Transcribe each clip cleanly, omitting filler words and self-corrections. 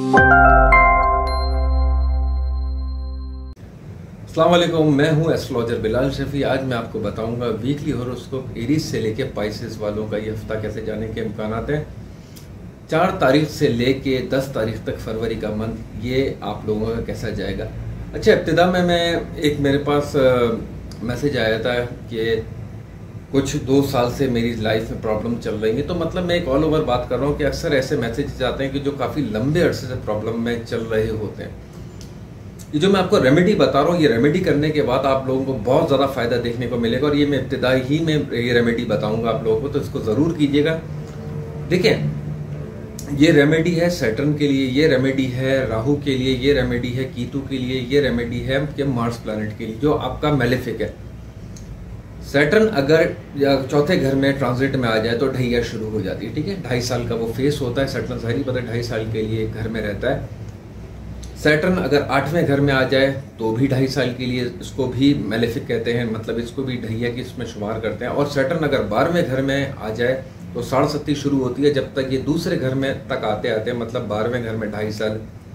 अस्सलाम वालेकुम, मैं हूं एस्ट्रोलॉजर बिलाल शफी। आज मैं आपको बताऊंगा वीकली हॉरोस्कोप एरीज से लेके पाइसेस वालों का ये हफ्ता कैसे जाने के इम्कानात हैं। 4 तारीख से लेके 10 तारीख तक फरवरी का मंथ ये आप लोगों का कैसा जाएगा। अच्छा, इब्तिदा में मेरे पास मैसेज आया था कि कुछ 2 साल से मेरी लाइफ में प्रॉब्लम चल रही है। तो मतलब मैं एक ऑल ओवर बात कर रहा हूँ कि अक्सर ऐसे मैसेजेस आते हैं कि जो काफ़ी लंबे अरसे से प्रॉब्लम में चल रहे होते हैं। ये जो मैं आपको रेमेडी बता रहा हूँ, ये रेमेडी करने के बाद आप लोगों को बहुत ज़्यादा फायदा देखने को मिलेगा। और ये मैं इब्तिदा ही में ये रेमेडी बताऊंगा आप लोगों को, तो इसको ज़रूर कीजिएगा। देखिए, ये रेमेडी है सैटर्न के लिए, ये रेमेडी है राहु के लिए, ये रेमेडी है कीतु के लिए, ये रेमेडी है कि मार्स प्लैनेट के लिए जो आपका मेलेफिक है। सैटर्न अगर चौथे घर में ट्रांजिट में आ जाए तो ढैया शुरू हो जाती है। ठीक है, 2.5 साल का वो फेस होता है। सैटर्न सारी पता 2.5 साल के लिए घर में रहता है। सैटर्न अगर 8वें घर में आ जाए तो भी 2.5 साल के लिए, इसको भी मेलेफिक कहते हैं, मतलब इसको भी ढैया की इसमें शुमार करते हैं। और सैटर्न अगर 12वें घर में आ जाए तो 67 शुरू होती है, जब तक ये दूसरे घर में तक आते आते मतलब 12वें घर में 2.5 साल,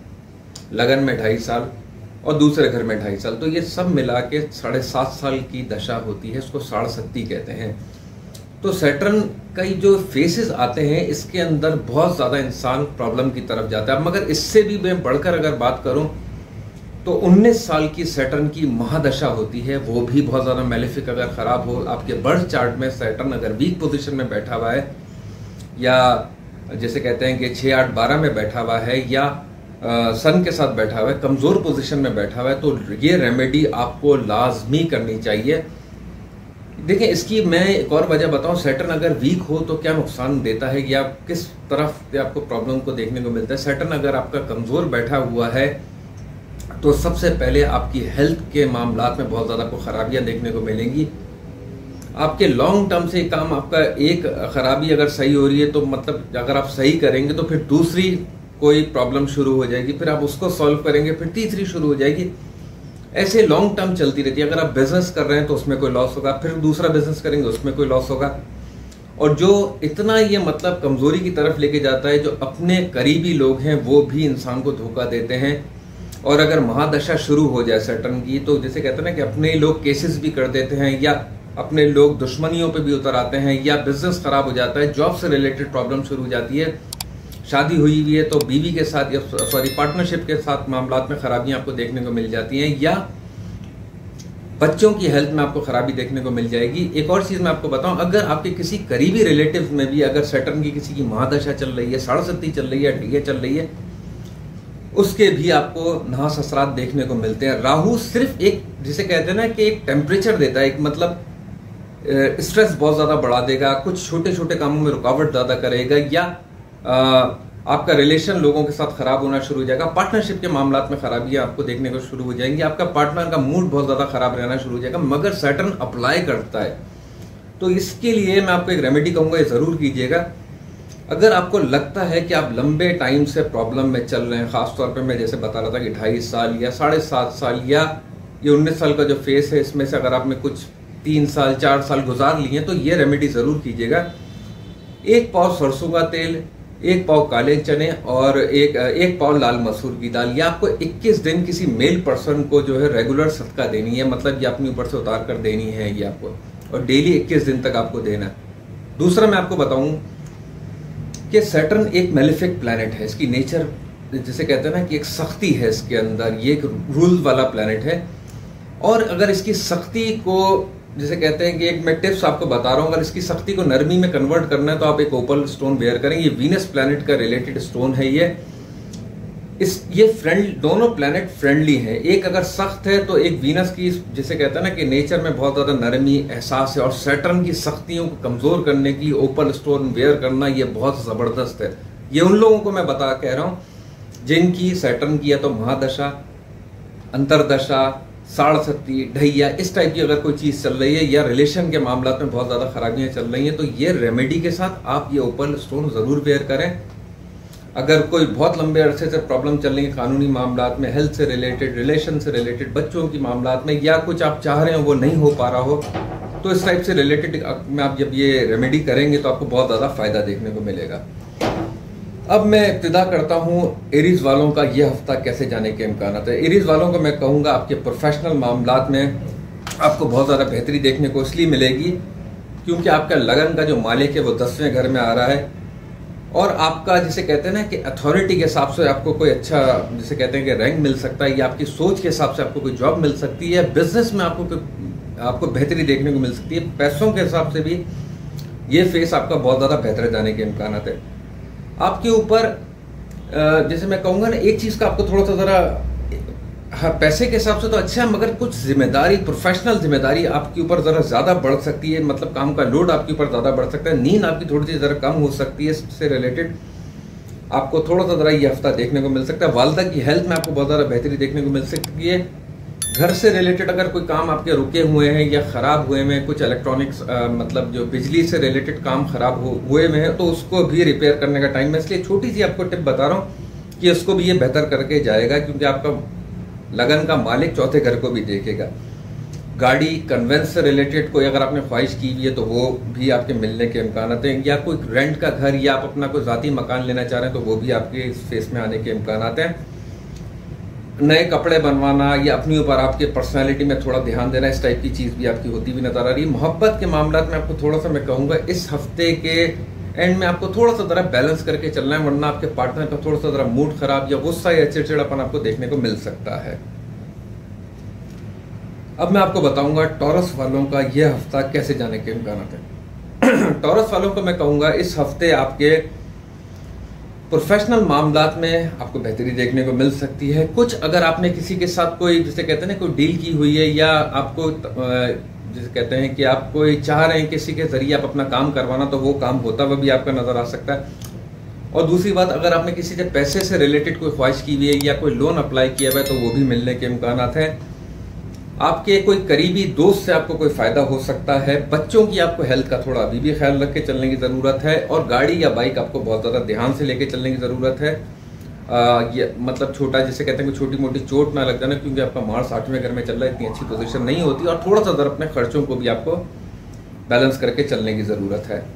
लगन में 2.5 साल और दूसरे घर में 2.5 साल, तो ये सब मिला के 7.5 साल की दशा होती है। इसको 67 कहते हैं। तो सैटर्न कई जो फेसेस आते हैं इसके अंदर बहुत ज़्यादा इंसान प्रॉब्लम की तरफ जाता है। मगर इससे भी मैं बढ़कर अगर बात करूं तो 19 साल की सैटर्न की महादशा होती है, वो भी बहुत ज़्यादा मेलेफिक अगर ख़राब हो। आपके बर्थ चार्ट में सैटर्न अगर वीक पोजीशन में बैठा हुआ है, या जैसे कहते हैं कि 6, 8, 12 में बैठा हुआ है, या सन के साथ बैठा हुआ है, कमज़ोर पोजीशन में बैठा हुआ है, तो ये रेमेडी आपको लाजमी करनी चाहिए। देखिए, इसकी मैं एक और वजह बताऊं, सैटर्न अगर वीक हो तो क्या नुकसान देता है या किस तरफ आपको प्रॉब्लम को देखने को मिलता है। सैटर्न अगर आपका कमज़ोर बैठा हुआ है तो सबसे पहले आपकी हेल्थ के मामलात में बहुत ज़्यादा आपको खराबियां देखने को मिलेंगी। आपके लॉन्ग टर्म से काम, आपका एक खराबी अगर सही हो रही है तो मतलब अगर आप सही करेंगे तो फिर दूसरी कोई प्रॉब्लम शुरू हो जाएगी, फिर आप उसको सॉल्व करेंगे, फिर तीसरी शुरू हो जाएगी। ऐसे लॉन्ग टर्म चलती रहती है। अगर आप बिजनेस कर रहे हैं तो उसमें कोई लॉस होगा, फिर दूसरा बिजनेस करेंगे उसमें कोई लॉस होगा। और जो इतना ये मतलब कमजोरी की तरफ लेके जाता है, जो अपने करीबी लोग हैं वो भी इंसान को धोखा देते हैं। और अगर महादशा शुरू हो जाए सैटर्न की, तो जैसे कहते हैं ना कि अपने लोग केसेस भी कर देते हैं, या अपने लोग दुश्मनियों पे भी उतर आते हैं, या बिजनेस खराब हो जाता है, जॉब से रिलेटेड प्रॉब्लम शुरू हो जाती है। शादी हुई हुई है तो बीवी के साथ या पार्टनरशिप के साथ मामलात में खराबियां आपको देखने को मिल जाती हैं, या बच्चों की हेल्थ में आपको खराबी देखने को मिल जाएगी। एक और चीज मैं आपको बताऊं, अगर आपके किसी करीबी रिलेटिव में भी अगर सैटर्न की किसी की महादशा चल रही है, 67 चल रही है, ढैया चल रही है, उसके भी आपको नहास असरात देखने को मिलते हैं। राहु सिर्फ एक, जिसे कहते हैं ना कि एक टेम्परेचर देता है, एक मतलब स्ट्रेस बहुत ज्यादा बढ़ा देगा, कुछ छोटे छोटे कामों में रुकावट ज्यादा करेगा, या आपका रिलेशन लोगों के साथ खराब होना शुरू हो जाएगा। पार्टनरशिप के मामलात में खराबियां आपको देखने को शुरू हो जाएंगी। आपका पार्टनर का मूड बहुत ज्यादा खराब रहना शुरू हो जाएगा। मगर सैटर्न अप्लाई करता है, तो इसके लिए मैं आपको एक रेमेडी कहूंगा, ये जरूर कीजिएगा। अगर आपको लगता है कि आप लंबे टाइम से प्रॉब्लम में चल रहे हैं, खासतौर पर मैं जैसे बता रहा था कि 2.5 साल या 7.5 साल या ये 19 साल का जो फेस है, इसमें से अगर आपने कुछ 3 साल 4 साल गुजार लिए हैं तो ये रेमेडी जरूर कीजिएगा। 1 पाव सरसों का तेल, 1 पाव काले चने और एक पाव लाल मसूर की दाल, ये आपको 21 दिन किसी मेल पर्सन को जो है रेगुलर सदका देनी है, मतलब ये अपने ऊपर से उतार कर देनी है ये आपको, और डेली 21 दिन तक आपको देना है। दूसरा मैं आपको बताऊं कि सैटर्न एक मेलेफिक प्लैनेट है। इसकी नेचर जिसे कहते हैं ना कि एक सख्ती है इसके अंदर, ये एक रूल वाला प्लैनेट है। और अगर इसकी सख्ती को, जैसे कहते हैं कि एक मैं टिप्स आपको बता रहा हूं, अगर इसकी सख्ती को नरमी में कन्वर्ट करना है तो आप एक ओपल स्टोन वेयर करें। ये वीनस प्लैनेट का रिलेटेड स्टोन है। ये दोनों प्लैनेट फ्रेंडली हैं। एक अगर सख्त है तो एक वीनस की, जिसे कहते हैं ना कि नेचर में बहुत ज्यादा नरमी एहसास है, और सैटर्न की सख्तियों को कमजोर करने की ओपल स्टोन वेयर करना ये बहुत जबरदस्त है। ये उन लोगों को मैं कह रहा हूं जिनकी सैटर्न की या तो महादशा, अंतरदशा, 67, ढैया, इस टाइप की अगर कोई चीज चल रही है, या रिलेशन के मामला में बहुत ज्यादा खराबियां चल रही हैं, तो ये रेमेडी के साथ आप ये ओपल स्टोन जरूर वेयर करें। अगर कोई बहुत लंबे अरसे से प्रॉब्लम चल रही है कानूनी मामलात में, हेल्थ से रिलेटेड, रिलेशन से रिलेटेड, बच्चों की मामलात में, या कुछ आप चाह रहे हो वो नहीं हो पा रहा हो, तो इस टाइप से रिलेटेड में आप जब ये रेमेडी करेंगे तो आपको बहुत ज़्यादा फायदा देखने को मिलेगा। अब मैं इब्तिदा करता हूँ एरीज वालों का ये हफ्ता कैसे जाने के इम्कान है। एरीज वालों को मैं कहूँगा आपके प्रोफेशनल मामलात में आपको बहुत ज़्यादा बेहतरी देखने को इसलिए मिलेगी क्योंकि आपका लगन का जो मालिक है वो 10वें घर में आ रहा है और आपका जिसे कहते हैं ना कि अथॉरिटी के हिसाब से आपको कोई अच्छा जिसे कहते हैं कि रैंक मिल सकता है या आपकी सोच के हिसाब से आपको कोई जॉब मिल सकती है, बिजनेस में आपको बेहतरी देखने को मिल सकती है, पैसों के हिसाब से भी ये फेस आपका बहुत ज़्यादा बेहतर जाने के इम्कान है। आपके ऊपर जैसे मैं कहूँगा ना, एक चीज़ का आपको थोड़ा सा ज़रा पैसे के हिसाब से तो अच्छा है, मगर कुछ जिम्मेदारी, प्रोफेशनल जिम्मेदारी आपके ऊपर ज़रा ज़्यादा बढ़ सकती है। मतलब काम का लोड आपके ऊपर ज़्यादा बढ़ सकता है, नींद आपकी थोड़ी सी ज़रा कम हो सकती है। इससे रिलेटेड आपको थोड़ा सा ज़रा ये हफ्ता देखने को मिल सकता है। वालदा की हेल्थ में आपको बहुत ज़्यादा बेहतरी देखने को मिल सकती है। घर से रिलेटेड अगर कोई काम आपके रुके हुए हैं या ख़राब हुए हैं, कुछ इलेक्ट्रॉनिक्स मतलब जो बिजली से रिलेटेड काम ख़राब हुए में है, तो उसको भी रिपेयर करने का टाइम है। इसलिए छोटी सी आपको टिप बता रहा हूँ कि उसको भी ये बेहतर करके जाएगा क्योंकि आपका लगन का मालिक चौथे घर को भी देखेगा। गाड़ी कन्वेंस से रिलेटेड कोई अगर आपने ख्वाहिश की हुई है तो वो भी आपके मिलने के इम्कान हैं, या कोई रेंट का घर या आप अपना कोई ज़ाती मकान लेना चाह रहे हैं तो वो भी आपके इस फेस में आने के इम्कान हैं। नए कपड़े बनवाना या अपने ऊपर आपके पर्सनालिटी में थोड़ा ध्यान देना, इस टाइप की चीज़ भी आपकी होती हुई नजर आ रही है। मोहब्बत के मामला में आपको थोड़ा सा मैं कहूँगा इस हफ्ते के एंड में आपको थोड़ा सा ज़रा बैलेंस करके चलना है, वरना आपके पार्टनर का थोड़ा सा ज़रा मूड खराब या गुस्सा या चिड़चिड़ापन आपको देखने को मिल सकता है। अब मैं आपको बताऊंगा टॉरस वालों का यह हफ्ता कैसे जाने के इम्कान हैं। टॉरस वालों को मैं कहूँगा इस हफ्ते आपके प्रोफेशनल मामलात में आपको बेहतरी देखने को मिल सकती है। कुछ अगर आपने किसी के साथ कोई जिसे कहते हैं ना कोई डील की हुई है या आपको जिसे कहते हैं कि आप कोई चाह रहे हैं किसी के जरिए आप अपना काम करवाना, तो वो काम होता हुआ भी आपका नजर आ सकता है। और दूसरी बात, अगर आपने किसी से पैसे से रिलेटेड कोई ख्वाहिश की हुई है या कोई लोन अप्लाई किया हुआ है तो वो भी मिलने के इम्कान हैं। आपके कोई करीबी दोस्त से आपको कोई फायदा हो सकता है। बच्चों की आपको हेल्थ का थोड़ा अभी भी ख्याल रख के चलने की जरूरत है और गाड़ी या बाइक आपको बहुत ज्यादा ध्यान से लेके चलने की जरूरत है। ये मतलब छोटा जिसे कहते हैं कि छोटी मोटी चोट ना लग जाना, क्योंकि आपका मार्स 8वें घर में चल रहा है, इतनी अच्छी पोजीशन नहीं होती। और थोड़ा सा जरा अपने खर्चों को भी आपको बैलेंस करके चलने की जरूरत है।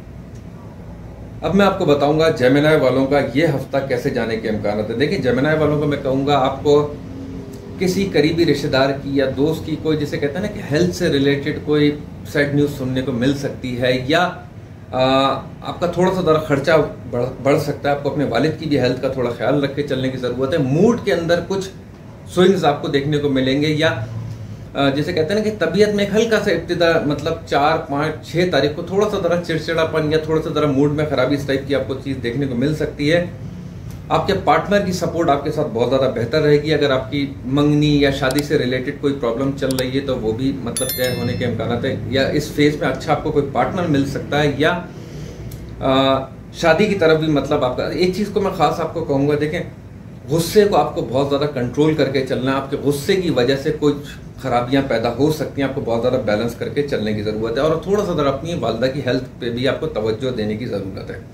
अब मैं आपको बताऊंगा जेमिनी वालों का ये हफ्ता कैसे जाने के इम्कान है। देखिए, जेमिनी वालों को मैं कहूँगा आपको किसी करीबी रिश्तेदार की या दोस्त की कोई जिसे कहते हैं ना कि हेल्थ से रिलेटेड कोई सैड न्यूज़ सुनने को मिल सकती है, या आपका थोड़ा सा ज़रा खर्चा बढ़ सकता है। आपको अपने वालिद की भी हेल्थ का थोड़ा ख्याल रख के चलने की ज़रूरत है। मूड के अंदर कुछ स्विंग्स आपको देखने को मिलेंगे, या जैसे कहते हैं ना कि तबीयत में एक हल्का सा इब्तिदा, मतलब 4, 5, 6 तारीख को थोड़ा सा ज़रा चिड़चिड़ापन या थोड़ा सा ज़रा मूड में खराबी, इस टाइप की आपको चीज़ देखने को मिल सकती है। आपके पार्टनर की सपोर्ट आपके साथ बहुत ज़्यादा बेहतर रहेगी। अगर आपकी मंगनी या शादी से रिलेटेड कोई प्रॉब्लम चल रही है तो वो भी मतलब तय होने के इम्कान है, या इस फेज में अच्छा आपको कोई पार्टनर मिल सकता है, या शादी की तरफ भी मतलब आपका। एक चीज़ को मैं खास आपको कहूँगा, देखें, गुस्से को आपको बहुत ज़्यादा कंट्रोल करके चलना है। आपके गुस्से की वजह से कुछ खराबियाँ पैदा हो सकती हैं, आपको बहुत ज़्यादा बैलेंस करके चलने की ज़रूरत है। और थोड़ा सा ज़रा अपनी वालदा की हेल्थ पे भी आपको तवज्जो देने की ज़रूरत है।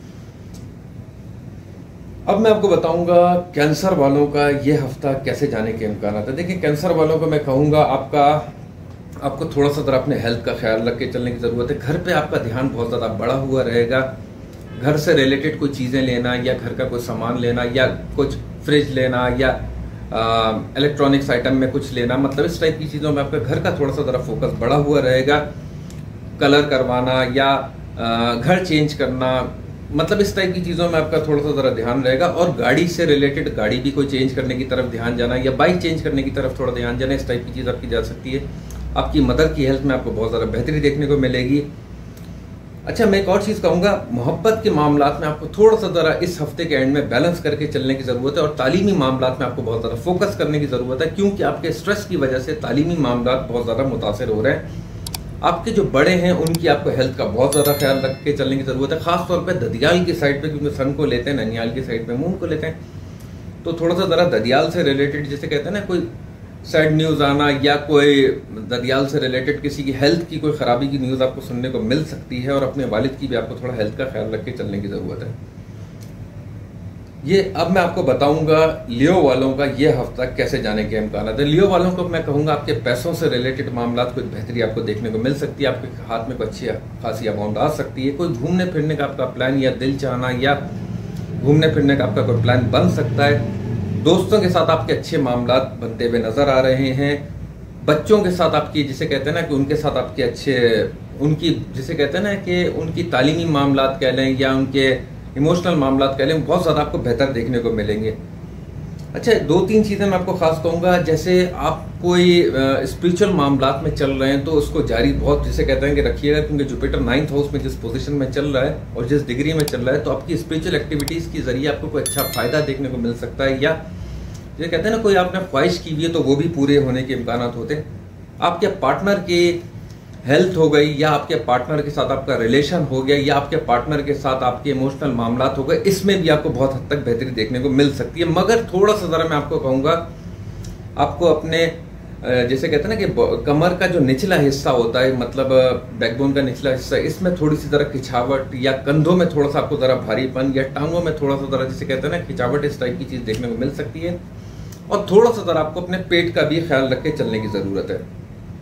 अब मैं आपको बताऊंगा कैंसर वालों का ये हफ्ता कैसे जाने के इम्कान है। देखिए, कैंसर वालों को मैं कहूँगा आपको थोड़ा सा ज़रा अपने हेल्थ का ख्याल रख के चलने की ज़रूरत है। घर पे आपका ध्यान बहुत ज़्यादा बढ़ा हुआ रहेगा। घर से रिलेटेड कोई चीज़ें लेना या घर का कोई सामान लेना या कुछ फ्रिज लेना या इलेक्ट्रॉनिक्स आइटम में कुछ लेना, मतलब इस टाइप की चीज़ों में आपका घर का थोड़ा सा ज़रा फोकस बढ़ा हुआ रहेगा। कलर करवाना या घर चेंज करना, मतलब इस टाइप की चीज़ों में आपका थोड़ा सा ज़रा ध्यान रहेगा। और गाड़ी से रिलेटेड गाड़ी भी कोई चेंज करने की तरफ ध्यान जाना या बाइक चेंज करने की तरफ थोड़ा ध्यान जाना, इस टाइप की चीज़ आपकी जा सकती है। आपकी मदर की हेल्थ में आपको बहुत ज़्यादा बेहतरी देखने को मिलेगी। अच्छा, मैं एक और चीज़ कहूँगा, मोहब्बत के मामलात में आपको थोड़ा सा ज़रा इस हफ्ते के एंड में बैलेंस करके चलने की ज़रूरत है। और तालीमी मामलात में आपको बहुत ज़्यादा फोकस करने की ज़रूरत है, क्योंकि आपके स्ट्रेस की वजह से तालीमी मामलात बहुत ज़्यादा मुतासर हो रहे हैं। आपके जो बड़े हैं उनकी आपको हेल्थ का बहुत ज़्यादा ख्याल रख के चलने की ज़रूरत है, खासतौर पे ददियाल की साइड पे, क्योंकि सन को लेते हैं, ननियाल की साइड पे मून को लेते हैं। तो थोड़ा सा ज़रा ददियाल से रिलेटेड जिसे कहते हैं ना कोई सैड न्यूज़ आना या कोई ददियाल से रिलेटेड किसी की हेल्थ की कोई ख़राबी की न्यूज़ आपको सुनने को मिल सकती है। और अपने वालिद की भी आपको थोड़ा हेल्थ का ख्याल रख के चलने की ज़रूरत है। ये अब मैं आपको बताऊंगा लियो वालों का ये हफ्ता कैसे जाने के इम्कान है। लियो वालों को मैं कहूँगा आपके पैसों से रिलेटेड मामला कुछ बेहतरी आपको देखने को मिल सकती है। आपके हाथ में कोई अच्छी खासी अमाउंट आ सकती है। कोई घूमने फिरने का आपका प्लान या दिल चाहना या घूमने फिरने का आपका कोई प्लान बन सकता है। दोस्तों के साथ आपके अच्छे मामलात बनते हुए नजर आ रहे हैं। बच्चों के साथ आपकी जिसे कहते हैं ना कि उनके साथ आपके अच्छे उनकी जिसे कहते हैं ना कि उनकी तालीमी मामलात कह लें या उनके इमोशनल मामलात कह लें, बहुत ज़्यादा आपको बेहतर देखने को मिलेंगे। अच्छा, 2-3 चीज़ें मैं आपको खास कहूँगा। जैसे आप कोई स्पिरिचुअल मामलात में चल रहे हैं तो उसको जारी बहुत जिसे कहते हैं कि रखिएगा, क्योंकि जुपिटर 9th हाउस में जिस पोजीशन में चल रहा है और जिस डिग्री में चल रहा है, तो आपकी स्पिरिचुअल एक्टिविटीज़ के जरिए आपको कोई अच्छा फ़ायदा देखने को मिल सकता है, या ये कहते हैं ना कोई आपने ख्वाहिश की हुई है तो वो भी पूरे होने के इम्कान होते हैं। आपके पार्टनर की हेल्थ हो गई, या आपके पार्टनर के साथ आपका रिलेशन हो गया, या आपके पार्टनर के साथ आपके इमोशनल मामलात हो गए, इसमें भी आपको बहुत हद तक बेहतरी देखने को मिल सकती है। मगर थोड़ा सा ज़रा मैं आपको कहूँगा, आपको अपने जैसे कहते हैं ना कि कमर का जो निचला हिस्सा होता है, मतलब बैकबोन का निचला हिस्सा, इसमें थोड़ी सी ज़रा खिंचावट, या कंधों में थोड़ा सा आपको ज़रा भारीपन, या टांगों में थोड़ा सा ज़रा जिसे कहते हैं ना खिंचावट, इस टाइप की चीज़ देखने को मिल सकती है। और थोड़ा सा ज़रा आपको अपने पेट का भी ख्याल रख के चलने की ज़रूरत है।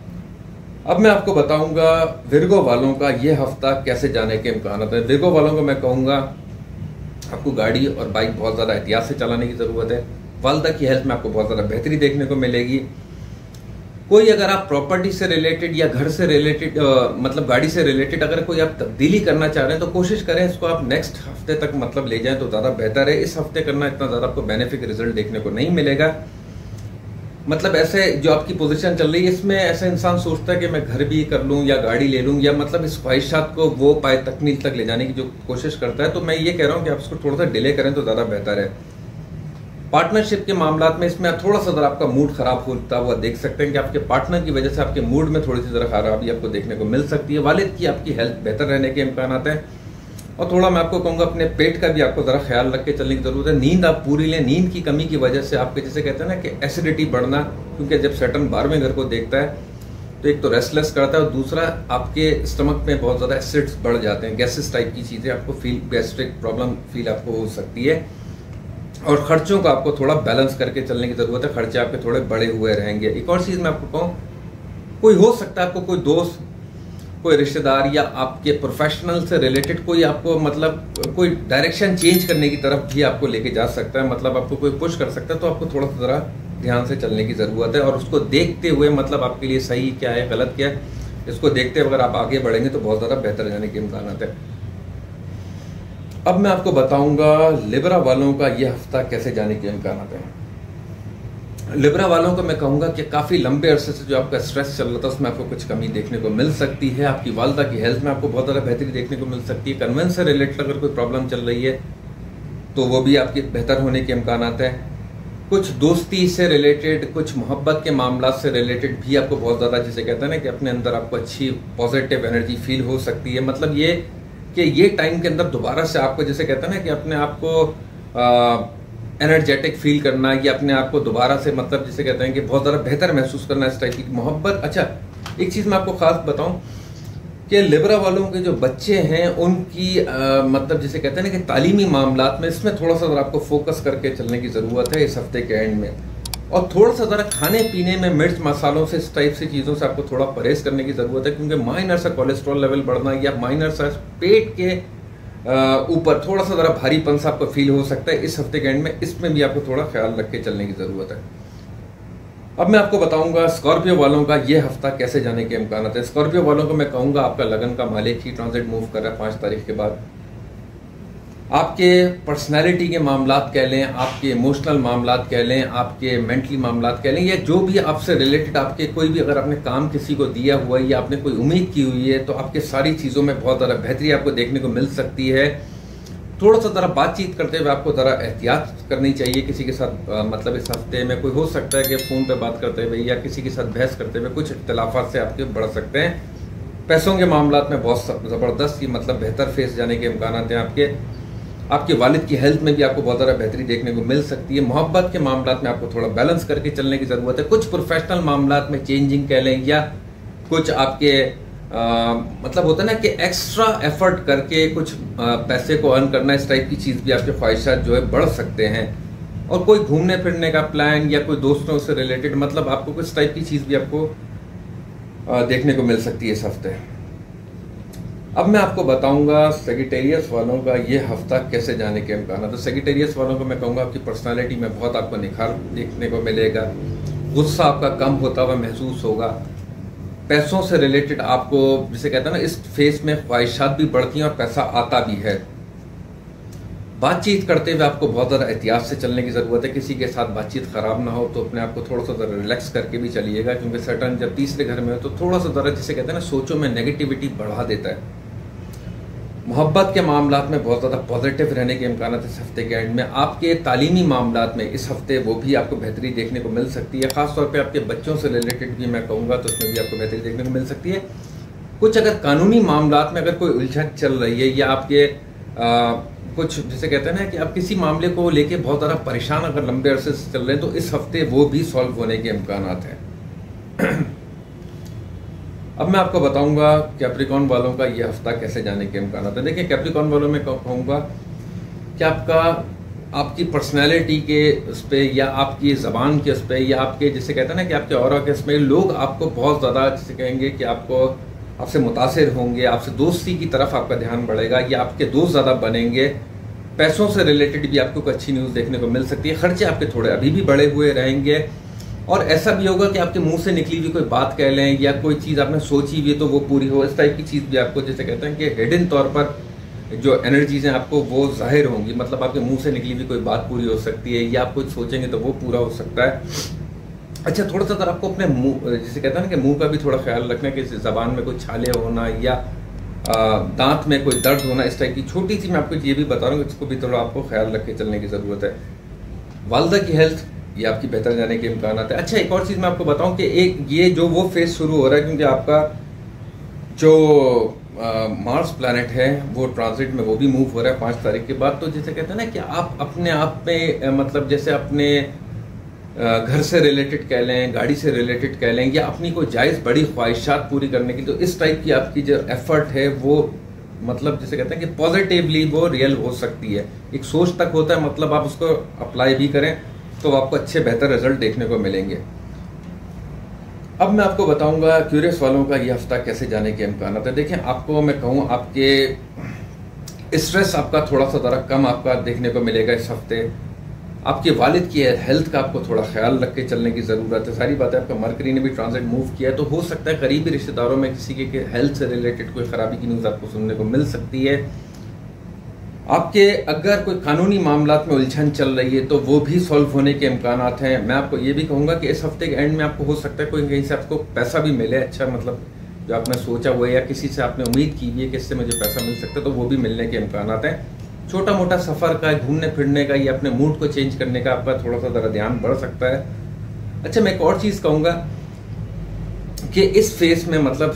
अब मैं आपको बताऊंगा विर्गो वालों का ये हफ्ता कैसे जाने के इम्कान है। विर्गो वालों को मैं कहूँगा आपको गाड़ी और बाइक बहुत ज़्यादा एहतियात से चलाने की ज़रूरत है। वालदा की हेल्थ में आपको बहुत ज़्यादा बेहतरी देखने को मिलेगी। कोई अगर आप प्रॉपर्टी से रिलेटेड या घर से रिलेटेड मतलब गाड़ी से रिलेटेड अगर कोई आप तब्दीली करना चाह रहे हैं तो कोशिश करें इसको आप नेक्स्ट हफ्ते तक मतलब ले जाएं तो ज़्यादा बेहतर है। इस हफ्ते करना इतना ज़्यादा आपको बेनिफिट रिजल्ट देखने को नहीं मिलेगा। मतलब ऐसे जो आपकी पोजीशन चल रही है इसमें ऐसा इंसान सोचता है कि मैं घर भी कर लूं या गाड़ी ले लूं, या मतलब इस ख्वाहिशात को वो पाए तकमील तक ले जाने की जो कोशिश करता है, तो मैं ये कह रहा हूं कि आप इसको थोड़ा सा डिले करें तो ज़्यादा बेहतर है। पार्टनरशिप के मामलात में इसमें थोड़ा सा ज़रा आपका मूड खराब होता हुआ देख सकते हैं कि आपके पार्टनर की वजह से आपके मूड में थोड़ी सी ज़रा खराबी आपको देखने को मिल सकती है। वालिद की आपकी हेल्थ बेहतर रहने के इम्कान आते हैं। और थोड़ा मैं आपको कहूँगा अपने पेट का भी आपको ज़रा ख्याल रख के चलने की ज़रूरत है। नींद आप पूरी लें। नींद की कमी की वजह से आपके जैसे कहते हैं ना कि एसिडिटी बढ़ना, क्योंकि जब सैटर्न 12वें घर को देखता है तो एक तो रेस्टलेस करता है और दूसरा आपके स्टमक में बहुत ज़्यादा एसिड्स बढ़ जाते हैं, गैसेस टाइप की चीज़ें आपको फील, गैस्ट्रिक प्रॉब्लम फील आपको हो सकती है। और खर्चों को आपको थोड़ा बैलेंस करके चलने की ज़रूरत है। खर्चे आपके थोड़े बड़े हुए रहेंगे। एक और चीज़ मैं आपको कहूँ, कोई हो सकता है आपको कोई दोस्त, कोई रिश्तेदार या आपके प्रोफेशनल से रिलेटेड कोई आपको मतलब कोई डायरेक्शन चेंज करने की तरफ भी आपको लेके जा सकता है, मतलब आपको कोई पुश कर सकता है। तो आपको थोड़ा सा ज़रा ध्यान से चलने की ज़रूरत है और उसको देखते हुए मतलब आपके लिए सही क्या है गलत क्या है, इसको देखते हुए अगर आप आगे बढ़ेंगे तो बहुत ज़्यादा बेहतर जाने के इम्कान है। अब मैं आपको बताऊंगा लिब्रा वालों का ये हफ्ता कैसे जाने के इम्कान हैं। लिब्रा वालों को मैं कहूँगा कि काफ़ी लंबे अरसे से जो आपका स्ट्रेस चल रहा था उसमें आपको कुछ कमी देखने को मिल सकती है। आपकी वालदा की हेल्थ में आपको बहुत ज़्यादा बेहतरी देखने को मिल सकती है। कन्वेंस से रिलेटेड अगर कोई प्रॉब्लम चल रही है तो वो भी आपके बेहतर होने के इम्कान हैं। कुछ दोस्ती से रिलेटेड, कुछ मोहब्बत के मामला से रिलेटेड भी आपको बहुत ज़्यादा जिसे कहते हैं ना कि अपने अंदर आपको अच्छी पॉजिटिव एनर्जी फील हो सकती है। मतलब ये कि ये टाइम के अंदर दोबारा से आपको जैसे कहते हैं ना कि अपने आप को एनर्जेटिक फील करना या अपने आप को दोबारा से मतलब जिसे कहते हैं कि बहुत ज़्यादा बेहतर महसूस करना, इस टाइप की मोहब्बत। अच्छा, एक चीज़ मैं आपको खास बताऊं कि लिब्रा वालों के जो बच्चे हैं उनकी मतलब जिसे कहते हैं ना कि तालीमी मामलात में इसमें थोड़ा सा ज़रा आपको फोकस करके चलने की ज़रूरत है इस हफ्ते के एंड में। और थोड़ा सा ज़रा खाने पीने में मिर्च मसालों से, इस टाइप से चीज़ों से आपको थोड़ा परहेज करने की ज़रूरत है, क्योंकि माइनर सा कोलेस्ट्रॉल लेवल बढ़ना या माइनर सा पेट के ऊपर थोड़ा सा ज़रा भारीपन सा आपको फील हो सकता है इस हफ्ते के एंड में। इसमें भी आपको थोड़ा ख्याल रख के चलने की ज़रूरत है। अब मैं आपको बताऊंगा स्कॉर्पियो वालों का ये हफ्ता कैसे जाने के इम्कान हैं। स्कॉर्पियो वालों को मैं कहूँगा आपका लगन का मालिक ही ट्रांजिट मूव कर रहा है 5 तारीख के बाद। आपके पर्सनैलिटी के मामलात कह लें, आपके इमोशनल मामलात कह लें, आपके मेंटली मामलात कह लें, या जो भी आपसे रिलेटेड आपके कोई भी अगर आपने काम किसी को दिया हुआ है या आपने कोई उम्मीद की हुई है तो आपके सारी चीज़ों में बहुत ज़्यादा बेहतरी आपको देखने को मिल सकती है। थोड़ा सा ज़रा बातचीत करते हुए आपको ज़रा एहतियात करनी चाहिए किसी के साथ। मतलब इस हफ्ते में कोई हो सकता है कि फ़ोन पे बात करते हुए या किसी के साथ बहस करते हुए कुछ इख्तिलाफात से आपके बढ़ सकते हैं। पैसों के मामलात में बहुत ज़बरदस्त मतलब बेहतर फेस जाने के इम्कान हैं। आपके वालिद की हेल्थ में भी आपको बहुत ज़्यादा बेहतरी देखने को मिल सकती है। मोहब्बत के मामलात में आपको थोड़ा बैलेंस करके चलने की ज़रूरत है। कुछ प्रोफेशनल मामलात में चेंजिंग कह लें, या कुछ आपके मतलब होता है ना कि एक्स्ट्रा एफर्ट करके कुछ पैसे को अर्न करना, इस टाइप की चीज़ भी आपके ख्वाहिशात जो है बढ़ सकते हैं। और कोई घूमने फिरने का प्लान या कोई दोस्तों से रिलेटेड मतलब आपको कुछ टाइप की चीज़ भी आपको देखने को मिल सकती है इस हफ्ते। अब मैं आपको बताऊंगा सेजिटेरियस वालों का ये हफ्ता कैसे जाने के इम्कान है। तो सेजिटेरियस वालों को मैं कहूँगा आपकी पर्सनालिटी में बहुत आपको निखार देखने को मिलेगा, गुस्सा आपका कम होता हुआ महसूस होगा, पैसों से रिलेटेड आपको जिसे कहते हैं ना इस फेज में ख्वाहिशात भी बढ़ती हैं और पैसा आता भी है। बातचीत करते हुए आपको बहुत ज़्यादा एहतियात से चलने की ज़रूरत है। किसी के साथ बातचीत ख़राब ना हो तो अपने आप को थोड़ा सा ज़रा रिलैक्स करके भी चलिएगा, क्योंकि सटन जब तीसरे घर में हो तो थोड़ा सा ज़रा जिसे कहते हैं ना सोचों में नेगेटिविटी बढ़ा देता है। मोहब्बत के मामलात में बहुत ज़्यादा पॉजिटिव रहने के इम्कान है इस हफ्ते के एंड में। आपके तालीमी मामलात में इस हफ्ते वो भी आपको बेहतरी देखने को मिल सकती है, ख़ासतौर पे आपके बच्चों से रिलेटेड भी मैं कहूँगा तो उसमें भी आपको बेहतरी देखने को मिल सकती है। कुछ अगर कानूनी मामलात में अगर कोई उलझन चल रही है या आपके कुछ जिसे कहते हैं ना कि आप किसी मामले को लेके बहुत ज़्यादा परेशान अगर लंबे अरसे से चल रहे हैं तो इस हफ्ते वो भी सॉल्व होने के इम्कान हैं। अब मैं आपको बताऊंगा कैप्रिकॉर्न वालों का ये हफ्ता कैसे जाने के इम्कान है। देखिए कैप्रिकॉर्न वालों में कहूँगा कि आपकी पर्सनैलिटी के उस पर या आपकी ज़बान के उस पर या आपके जिसे कहते हैं ना कि आपके ऑरा के उसमें लोग आपको बहुत ज़्यादा जिसे कहेंगे कि आपसे मुतासिर होंगे, आपसे दोस्ती की तरफ आपका ध्यान बढ़ेगा या आपके दोस्त ज़्यादा बनेंगे। पैसों से रिलेटेड भी आपको अच्छी न्यूज़ देखने को मिल सकती है। खर्चे आपके थोड़े अभी भी बढ़े हुए रहेंगे और ऐसा भी होगा कि आपके मुंह से निकली हुई कोई बात कह लें या कोई चीज़ आपने सोची हुई है तो वो पूरी हो, इस टाइप की चीज़ भी आपको जैसे कहते हैं कि हिडन तौर पर जो एनर्जीज हैं आपको वो जाहिर होंगी। मतलब आपके मुंह से निकली हुई कोई बात पूरी हो सकती है या आप कुछ सोचेंगे तो वो पूरा हो सकता है। अच्छा, थोड़ा सा अगर आपको अपने मुंह जिसे कहते हैं ना कि मुंह का भी थोड़ा ख्याल रखना कि ज़बान में कोई छाले होना या दांत में कोई दर्द होना, इस टाइप की छोटी सी मैं आपको ये भी बता रहा हूँ, इसको भी थोड़ा आपको ख्याल रख के चलने की ज़रूरत है। वालदा की हेल्थ ये आपकी बेहतर जाने के इम्कान है। अच्छा, एक और चीज़ मैं आपको बताऊँ कि एक ये जो वो फेज शुरू हो रहा है क्योंकि आपका जो मार्स प्लैनेट है वो ट्रांजिट में वो भी मूव हो रहा है 5 तारीख के बाद। तो जैसे कहते हैं ना कि आप अपने आप में मतलब जैसे अपने घर से रिलेटेड कह लें, गाड़ी से रिलेटेड कह लें या अपनी कोई जायज़ बड़ी ख्वाहिशात पूरी करने की, तो इस टाइप की आपकी जो एफर्ट है वो मतलब जैसे कहते हैं कि पॉजिटिवली वो रियल हो सकती है। एक सोच तक होता है, मतलब आप उसको अप्लाई भी करें तो आपको अच्छे बेहतर रिजल्ट देखने को मिलेंगे। अब मैं आपको बताऊंगा क्यूरियस वालों का ये हफ्ता कैसे जाने के इम्कान है। देखिए, आपको मैं कहूँ आपके स्ट्रेस आपका थोड़ा सा ज़रा कम आपका देखने को मिलेगा इस हफ्ते। आपके वालिद की हेल्थ का आपको थोड़ा ख्याल रख के चलने की ज़रूरत है। सारी बातें आपका मरकरी ने भी ट्रांजिट मूव किया है तो हो सकता है करीबी रिश्तेदारों में किसी के हेल्थ से रिलेटेड कोई ख़राबी की न्यूज़ आपको सुनने को मिल सकती है। आपके अगर कोई कानूनी मामलात में उलझन चल रही है तो वो भी सॉल्व होने के इम्कान हैं। मैं आपको ये भी कहूँगा कि इस हफ्ते के एंड में आपको हो सकता है कोई कहीं से आपको पैसा भी मिले, अच्छा मतलब जो आपने सोचा हुआ है या किसी से आपने उम्मीद की हुई है कि इससे मुझे पैसा मिल सकता है तो वो भी मिलने के इम्कान हैं। छोटा मोटा सफ़र का, घूमने फिरने का या अपने मूड को चेंज करने का आपका थोड़ा सा ज़रा ध्यान बढ़ सकता है। अच्छा, मैं एक और चीज़ कहूँगा कि इस फेस में मतलब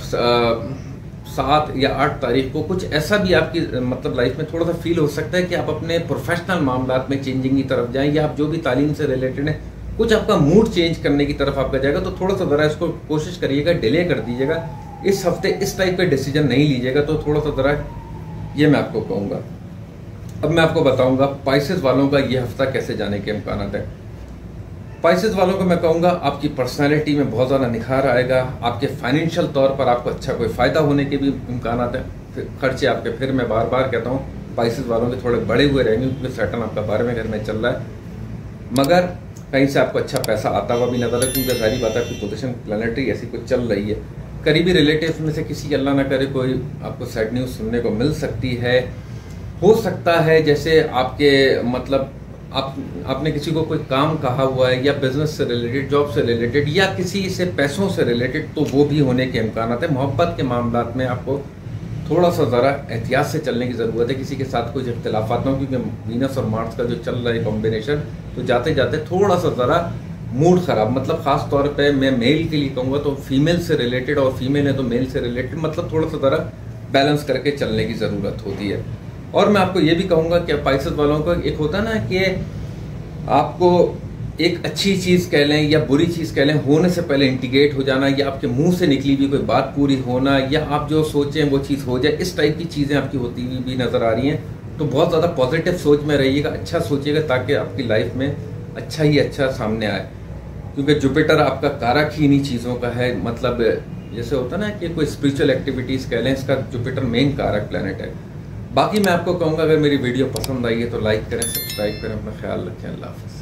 7 या 8 तारीख को कुछ ऐसा भी आपकी मतलब लाइफ में थोड़ा सा फील हो सकता है कि आप अपने प्रोफेशनल मामलात में चेंजिंग की तरफ जाएं या आप जो भी तालीम से रिलेटेड है कुछ आपका मूड चेंज करने की तरफ आपका जाएगा। तो थोड़ा सा ज़रा इसको कोशिश करिएगा, डिले कर दीजिएगा इस हफ्ते, इस टाइप का डिसीजन नहीं लीजिएगा। तो थोड़ा सा ज़रा ये मैं आपको कहूँगा। अब मैं आपको बताऊंगा पाइसेस वालों का ये हफ्ता कैसे जाने के इम्कान हैं। पाइसेस वालों को मैं कहूँगा आपकी पर्सनालिटी में बहुत ज़्यादा निखार आएगा। आपके फाइनेंशियल तौर पर आपको अच्छा कोई फ़ायदा होने के भी इम्कान हैं। खर्चे आपके, फिर मैं बार बार कहता हूँ पाइसेस वालों के थोड़े बड़े हुए रहेंगे क्योंकि सैटर्न आपका 12वें घर में चल रहा है, मगर कहीं से आपको अच्छा पैसा आता हुआ भी नजर है क्योंकि सारी बात आपकी पोजीशन प्लानिटरी ऐसी कुछ चल रही है। करीबी रिलेटिव्स में से किसी अल्लाह ना करे कोई आपको सैड न्यूज़ सुनने को मिल सकती है। हो सकता है जैसे आपके मतलब आपने किसी को कोई काम कहा हुआ है या बिजनेस से रिलेटेड, जॉब से रिलेटेड या किसी से पैसों से रिलेटेड, तो वो भी होने के इम्कान हैं। मोहब्बत के मामलात में आपको थोड़ा सा ज़रा एहतियात से चलने की ज़रूरत है। किसी के साथ कुछ इख्तिलाफात ना हो क्योंकि वीनस और मार्स का जो चल रहा है कॉम्बिनेशन, तो जाते जाते थोड़ा सा ज़रा मूड ख़राब, मतलब ख़ास तौर पे मैं मेल के लिए कहूँगा तो फीमेल से रिलेटेड और फीमेल है तो मेल से रिलेटेड, मतलब थोड़ा सा ज़रा बैलेंस करके चलने की ज़रूरत होती है। और मैं आपको ये भी कहूँगा कि पाइसेस वालों का एक होता है ना कि आपको एक अच्छी चीज़ कह लें या बुरी चीज़ कह लें, होने से पहले इंटीग्रेट हो जाना या आपके मुंह से निकली हुई कोई बात पूरी होना या आप जो सोचें वो चीज़ हो जाए, इस टाइप की चीज़ें आपकी होती हुई भी नज़र आ रही हैं। तो बहुत ज़्यादा पॉजिटिव सोच में रहिएगा, अच्छा सोचिएगा ताकि आपकी लाइफ में अच्छा ही अच्छा सामने आए, क्योंकि जुपिटर आपका कारक ही इन्हीं चीज़ों का है। मतलब जैसे होता है ना कि कोई स्पिरिचुअल एक्टिविटीज़ कह लें, इसका जुपिटर मेन कारक प्लैनेट है। बाकी मैं आपको कहूँगा अगर मेरी वीडियो पसंद आई है तो लाइक करें, सब्सक्राइब करें, अपना ख्याल रखें। अल्लाह हाफ़िज़।